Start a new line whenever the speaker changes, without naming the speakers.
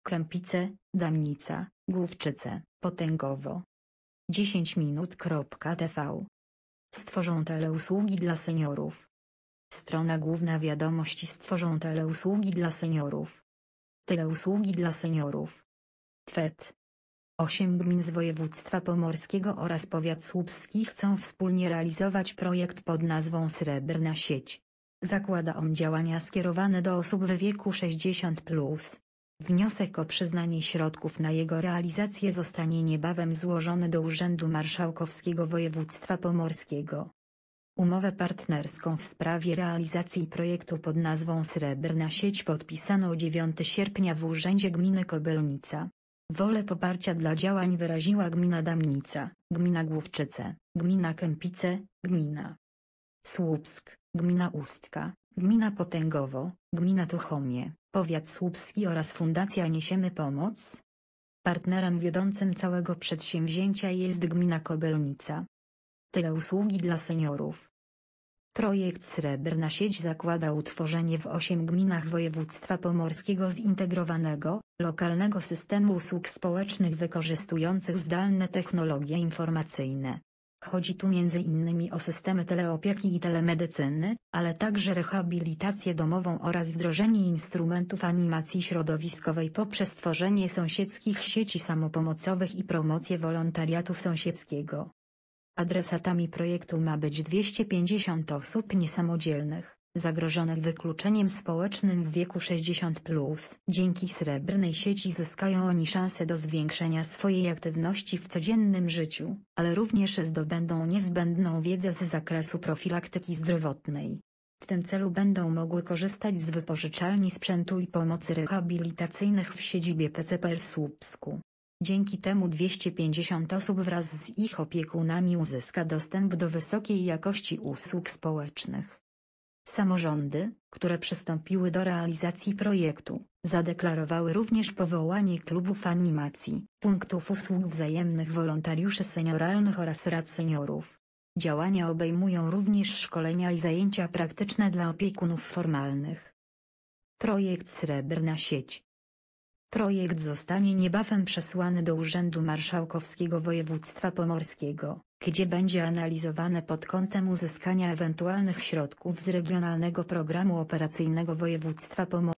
Kępice, Damnica, Główczyce, Potęgowo. 10minut.tv. Stworzą teleusługi dla seniorów. Strona główna wiadomości: stworzą teleusługi dla seniorów. Teleusługi dla seniorów. TWET. 8 gmin z województwa pomorskiego oraz powiat słupski chcą wspólnie realizować projekt pod nazwą Srebrna Sieć. Zakłada on działania skierowane do osób w wieku 60+. Wniosek o przyznanie środków na jego realizację zostanie niebawem złożony do Urzędu Marszałkowskiego Województwa Pomorskiego. Umowę partnerską w sprawie realizacji projektu pod nazwą Srebrna Sieć podpisano 9 sierpnia w Urzędzie Gminy Kobylnica. Wolę poparcia dla działań wyraziła gmina Damnica, gmina Główczyce, gmina Kępice, gmina Słupsk, gmina Ustka, gmina Potęgowo, gmina Tuchomie, powiat słupski oraz Fundacja Niesiemy Pomoc. Partnerem wiodącym całego przedsięwzięcia jest gmina Kobylnica. Teleusługi dla seniorów. Projekt Srebrna Sieć zakłada utworzenie w 8 gminach województwa pomorskiego zintegrowanego, lokalnego systemu usług społecznych wykorzystujących zdalne technologie informacyjne. Chodzi tu m.in. o systemy teleopieki i telemedycyny, ale także rehabilitację domową oraz wdrożenie instrumentów animacji środowiskowej poprzez tworzenie sąsiedzkich sieci samopomocowych i promocję wolontariatu sąsiedzkiego. Adresatami projektu ma być 250 osób niesamodzielnych, zagrożonych wykluczeniem społecznym w wieku 60+. Dzięki Srebrnej Sieci zyskają oni szansę do zwiększenia swojej aktywności w codziennym życiu, ale również zdobędą niezbędną wiedzę z zakresu profilaktyki zdrowotnej. W tym celu będą mogły korzystać z wypożyczalni sprzętu i pomocy rehabilitacyjnych w siedzibie PCPR w Słupsku. Dzięki temu 250 osób wraz z ich opiekunami uzyska dostęp do wysokiej jakości usług społecznych. Samorządy, które przystąpiły do realizacji projektu, zadeklarowały również powołanie klubów animacji, punktów usług wzajemnych wolontariuszy senioralnych oraz rad seniorów. Działania obejmują również szkolenia i zajęcia praktyczne dla opiekunów formalnych. Projekt Srebrna Sieć. Projekt zostanie niebawem przesłany do Urzędu Marszałkowskiego Województwa Pomorskiego, gdzie będzie analizowane pod kątem uzyskania ewentualnych środków z Regionalnego Programu Operacyjnego Województwa Pomorskiego.